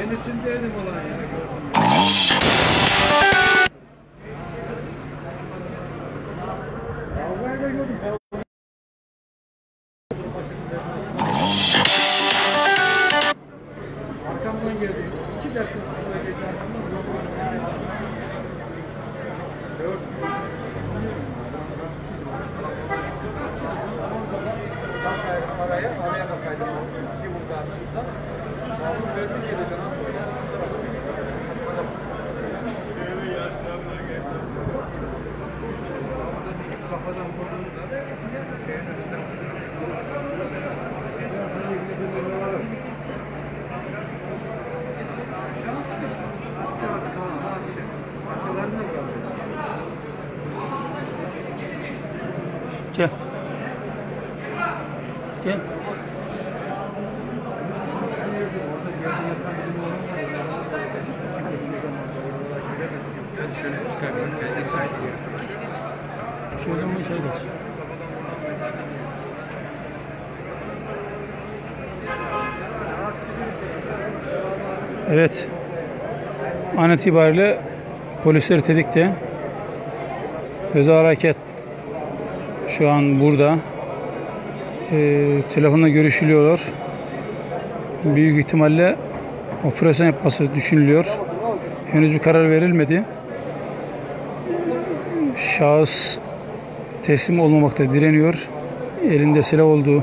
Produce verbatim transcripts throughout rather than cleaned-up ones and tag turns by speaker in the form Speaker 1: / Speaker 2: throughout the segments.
Speaker 1: içindeydim olan ya. Arkamdan geldi. İki dakika sonra geldi. Dört. Araya, araya da kaydım. Bir burada açıldı. Sağlık verdi geldi. Kafadan vurduğunu da
Speaker 2: Gel. Gel.
Speaker 1: şöyle çıkarıyorum. Geçsin şuraya.
Speaker 2: Şöyle mi şey geç. Evet. An itibariyle polisler tetikte. Özel hareket şu an burada. Ee, telefonla görüşülüyorlar. Büyük ihtimalle operasyon yapması düşünülüyor. Henüz bir karar verilmedi. Şahıs teslim olmamakta direniyor. Elinde silah olduğu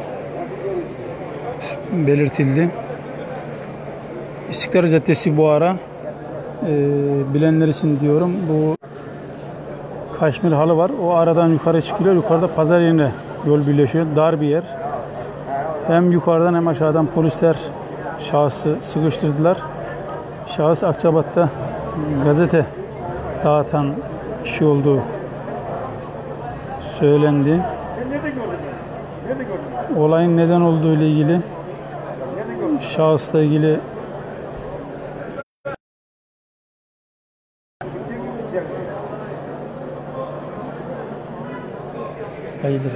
Speaker 2: belirtildi. İstiklal Caddesi bu ara. Ee, bilenler için diyorum, bu Kaşmir halı var. O aradan yukarı çıkıyor. Yukarıda pazar yerine yol birleşiyor. Dar bir yer. Hem yukarıdan hem aşağıdan polisler şahsı sıkıştırdılar. Şahıs Akçabat'ta gazete dağıtan kişi olduğu söylendi. Olayın neden olduğu ile ilgili, şahısla ilgili hayırdır.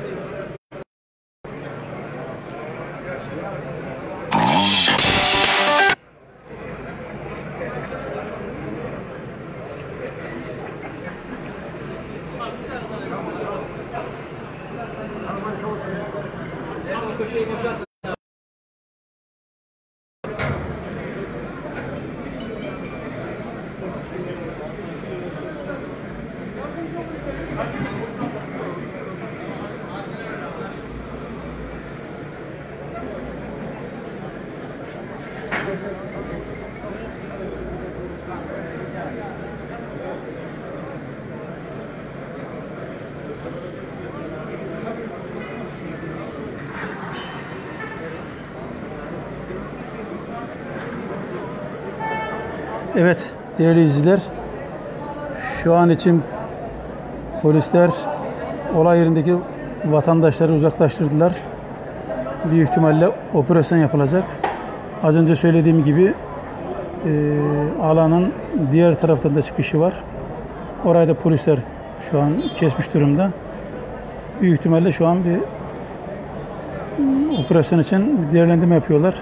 Speaker 2: Evet değerli izleyiciler, şu an için polisler olay yerindeki vatandaşları uzaklaştırdılar. Büyük ihtimalle operasyon yapılacak. Az önce söylediğim gibi e, alanın diğer taraftan da çıkışı var. Orayı da polisler şu an kesmiş durumda. Büyük ihtimalle şu an bir operasyon için bir değerlendirme yapıyorlar.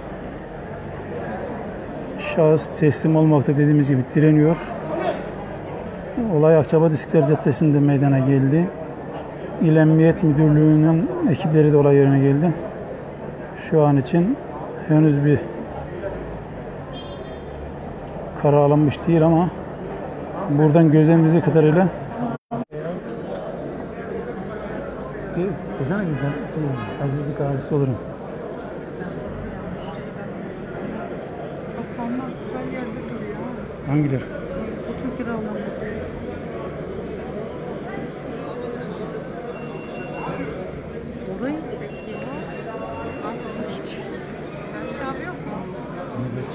Speaker 2: Şahıs teslim olmakta dediğimiz gibi direniyor. Olay Akçabat İstiklal Caddesi'nde meydana geldi. İl Emniyet Müdürlüğü'nün ekipleri de olay yerine geldi. Şu an için henüz bir karar alınmış değil ama buradan gözlemimiz kadarıyla desene güzel, azizlik ağzısı olurum.
Speaker 3: Apartmanlar güzel yerde duruyor.
Speaker 2: Hangileri?
Speaker 3: Otel kiralandı. Orayı çekiyor. Bak orayı çekiyor. Aşağı yok mu?
Speaker 2: Evet.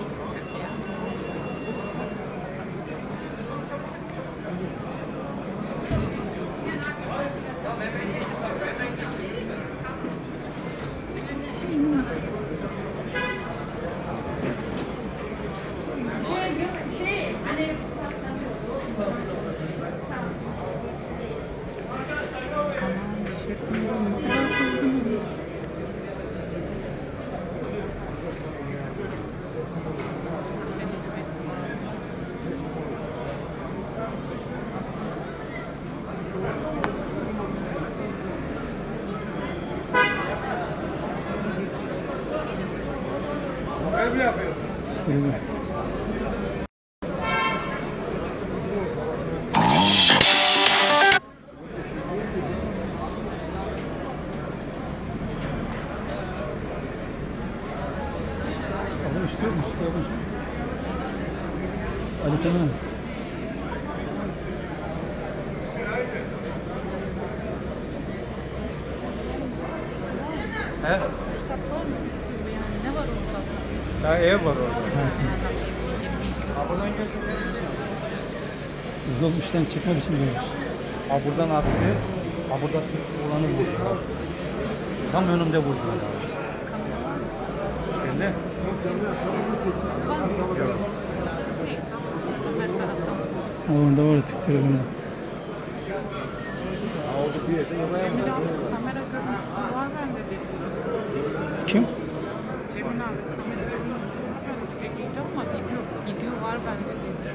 Speaker 1: Görev mi yapıyorsun?
Speaker 2: Şöyle. Ama istiyor musun? Ali Kemal.
Speaker 1: He?
Speaker 3: Üst kat var mı? Üst gibi yani. Ne var orada?
Speaker 1: Ya ev var orada. Ha buradan gel.
Speaker 2: Yol işten çıkmak için diyoruz.
Speaker 1: Ha buradan attı. Ha burada olanı vurdu. Tam önümde vurdu. Bende?
Speaker 3: Var mı?
Speaker 1: Yok.
Speaker 3: Neyse. Her taraftan.
Speaker 2: Orada var tık telefonda.
Speaker 1: Ha orada bir yerde yamaya
Speaker 3: Cemil abi kamera görüntüsü var bende dedi.
Speaker 2: Kim?
Speaker 3: Cemil abi kamera görüntüsü var bende dediydi ama video, video var bende dedi.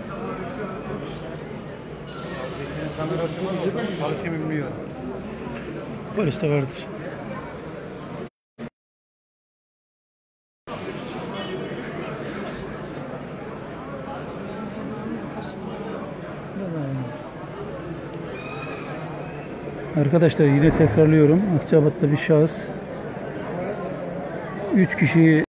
Speaker 1: Kamera açılmadı. Çalışım bilmiyor.
Speaker 2: Poliste vardır. Arkadaşlar yine tekrarlıyorum. Akçabat'ta bir şahıs üç kişiyi